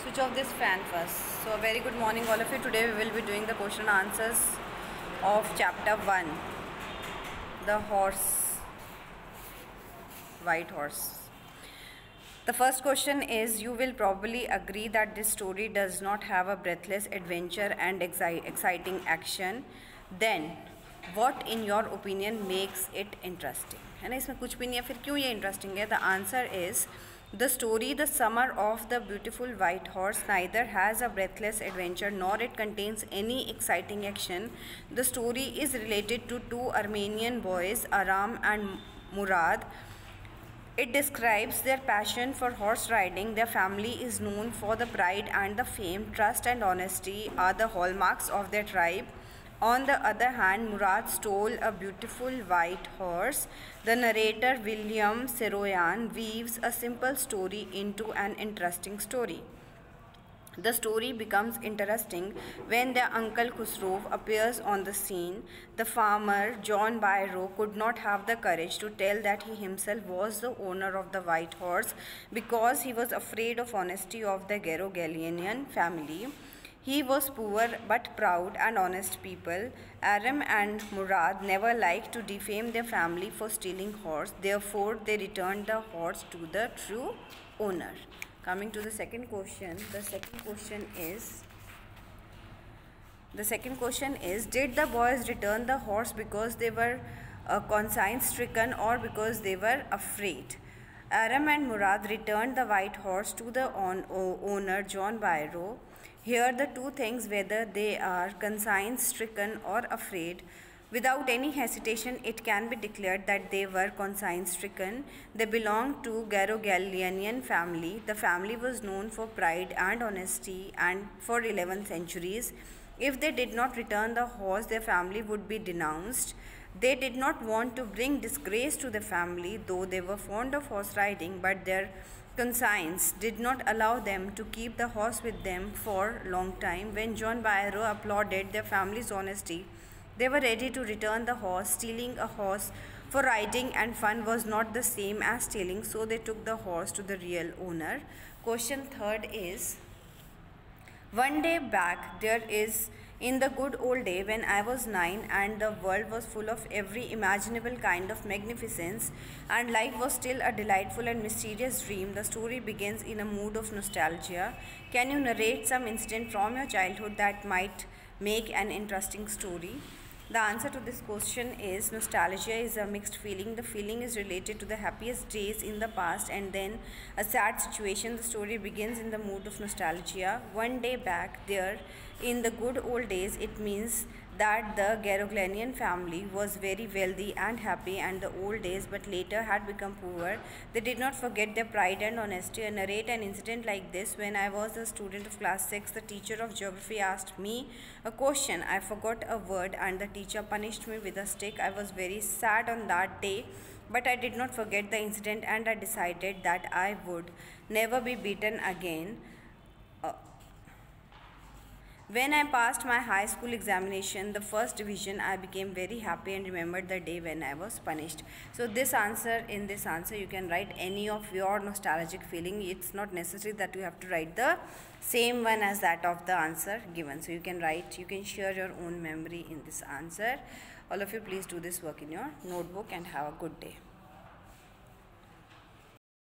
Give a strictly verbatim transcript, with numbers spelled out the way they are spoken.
switch off this fan first. So a very good morning all of you. Today we will be doing the question and answers of chapter one, the horse, white horse. The first question is, you will probably agree that this story does not have a breathless adventure and exci- exciting action. Then what in your opinion makes it interesting? है ना, इसमें कुछ भी नहीं है, फिर क्यों ये इंटरेस्टिंग है? The answer is the story The Summer of the Beautiful White Horse neither has a breathless adventure nor it contains any exciting action. The story is related to two Armenian boys, Aram and Murad. It describes their passion for horse riding. Their family is known for the pride and the fame. Trust and honesty are the hallmarks of their tribe. On the other hand, Murad stole a beautiful white horse. The narrator, William Saroyan, weaves a simple story into an interesting story. The story becomes interesting when their uncle Khusro appears on the scene. The farmer, John Byro, could not have the courage to tell that he himself was the owner of the white horse because he was afraid of honesty of the Garogalian family. He was poor but proud and honest people. Aram and Murad never liked to defame their family for stealing horse. Therefore, they returned the horse to the true owner. Coming to the second question, the second question is, the second question is, did the boys return the horse because they were uh, conscience-stricken or because they were afraid? Aram and Murad returned the white horse to the on, o, owner, John Byro. Here the two things, whether they are conscience-stricken or afraid. Without any hesitation, it can be declared that they were conscience-stricken. They belonged to Garogalian family. The family was known for pride and honesty and for eleven centuries. If they did not return the horse, their family would be denounced. They did not want to bring disgrace to the family, though they were fond of horse riding, but their conscience did not allow them to keep the horse with them for a long time. When John Byro applauded their family's honesty, they were ready to return the horse. Stealing a horse for riding and fun was not the same as stealing, so they took the horse to the real owner. Question third is, one day back, there is in the good old day when I was nine and the world was full of every imaginable kind of magnificence and life was still a delightful and mysterious dream. The story begins in a mood of nostalgia. Can you narrate some incident from your childhood that might make an interesting story? The answer to this question is, nostalgia is a mixed feeling. The feeling is related to the happiest days in the past and then a sad situation. The story begins in the mood of nostalgia. One day back there in the good old days, it means that the Garogalian family was very wealthy and happy and the old days, but later had become poor. They did not forget their pride and honesty. I narrate an incident like this. When I was a student of class six, the teacher of geography asked me a question. I forgot a word and the teacher punished me with a stick. I was very sad on that day, but I did not forget the incident and I decided that I would never be beaten again. Uh, When I passed my high school examination, the first division, I became very happy and remembered the day when I was punished. So this answer, in this answer, you can write any of your nostalgic feeling. It's not necessary that you have to write the same one as that of the answer given. So you can write, you can share your own memory in this answer. All of you, please do this work in your notebook and have a good day.